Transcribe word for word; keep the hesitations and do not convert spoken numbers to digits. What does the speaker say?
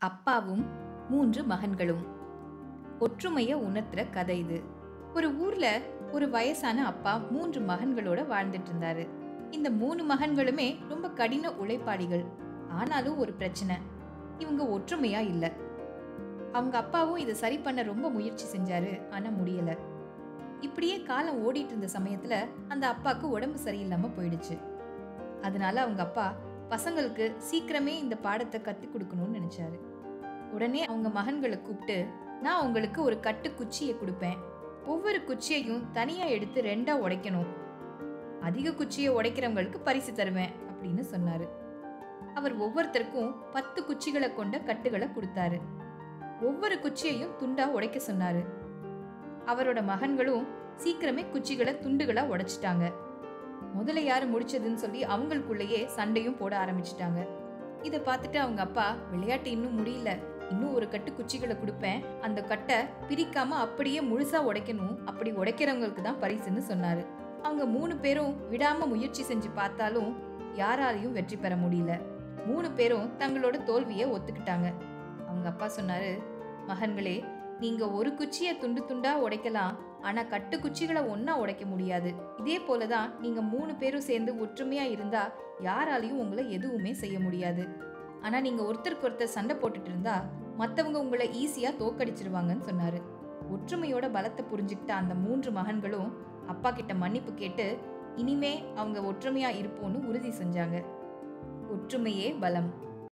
அப்பாவும் மூன்று மகன்களும். ஒற்றுமைய உணர்த்துற கதை இது. ஒரு ஊர்ல ஒரு வயசான அப்பா மூன்று மகன்களோட வாழ்ந்துட்டு இருந்தாரு. இந்த மூணு மகன்களுமே ரொம்ப கடின உழைப்பாளிகள். ஆனாலும் ஒரு பிரச்சனை, இவங்க ஒற்றுமையா இல்ல. அவங்க அப்பாவும் இதை சரி பண்ண ரொம்ப முயற்சி செஞ்சாரு, ஆனா முடியல. இப்படியே காலம் ஓடிட்டு இருந்த சமயத்துல அந்த அப்பாவுக்கு உடம்பு சரியில்லாம போயிடுச்சு. அதனால அவங்க அப்பா பசங்களுக்கு சீக்கிரமே இந்த பாடத்தை கத்து கொடுக்கணும்னு நினைச்சாரு. உடனே அவங்க மகன்களை கூப்பிட்டு, நான் உங்களுக்கு ஒரு கட்டு குச்சியை கொடுப்பேன். ஒவ்வொரு குச்சியையும் தனியா எடுத்து ரெண்டா உடைக்கணும். அதிக குச்சியை உடைக்கிறவங்களுக்கு பரிசு தருவேன் அப்படின்னு சொன்னாரு. அவர் ஒவ்வொருத்தருக்கும் பத்து குச்சிகளை கொண்ட கட்டுகளை கொடுத்தாரு. ஒவ்வொரு குச்சியையும் துண்டா உடைக்க சொன்னாரு. அவரோட மகன்களும் சீக்கிரமே குச்சிகளை துண்டுகளா உடைச்சிட்டாங்க. முதல்ல யாரு முடிச்சதுன்னு சொல்லி அவங்களுக்குள்ளேயே சண்டையும் போட ஆரம்பிச்சிட்டாங்க. இதை பார்த்துட்டு அவங்க அப்பா, விளையாட்டு இன்னும் முடியல, இன்னும் ஒரு கட்டு குச்சிகளை கொடுப்பேன், அந்த கட்டை பிரிக்காம அப்படியே முழுசா உடைக்கணும், அப்படி உடைக்கிறவங்களுக்கு தான் பரிசுன்னு சொன்னாரு. அவங்க மூணு பேரும் விடாம முயற்சி செஞ்சு பார்த்தாலும் யாராலையும் வெற்றி பெற முடியல. மூணு பேரும் தங்களோட தோல்வியை ஒத்துக்கிட்டாங்க. அவங்க அப்பா சொன்னாரு, மகன்களே, நீங்க ஒரு குச்சியை துண்டு துண்டா உடைக்கலாம், ஆனா கட்டு குச்சிகளை ஒன்னா உடைக்க முடியாது. இதே போலதான் நீங்க மூணு பேரும் சேர்ந்து ஒற்றுமையா இருந்தா யாராலையும் உங்களை எதுவுமே செய்ய முடியாது. ஆனா நீங்க ஒருத்தருக்கு ஒருத்தர் சண்டை போட்டுட்டு இருந்தா மத்தவங்க உங்களை ஈஸியா தோக்கடிச்சிருவாங்கன்னு சொன்னாரு. ஒற்றுமையோட பலத்தை புரிஞ்சுக்கிட்ட அந்த மூன்று மகன்களும் அப்பா கிட்ட மன்னிப்பு கேட்டு இனிமே அவங்க ஒற்றுமையா இருப்போம்னு உறுதி செஞ்சாங்க. ஒற்றுமையே பலம்.